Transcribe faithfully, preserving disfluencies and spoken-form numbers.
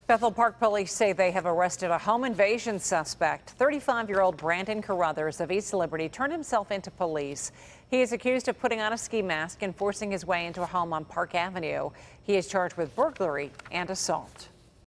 Bethel Park police say they have arrested a home invasion suspect. thirty-five-year-old Brandon Carruthers of East Liberty turned himself into police. He is accused of putting on a ski mask and forcing his way into a home on Park Avenue. He is charged with burglary and assault.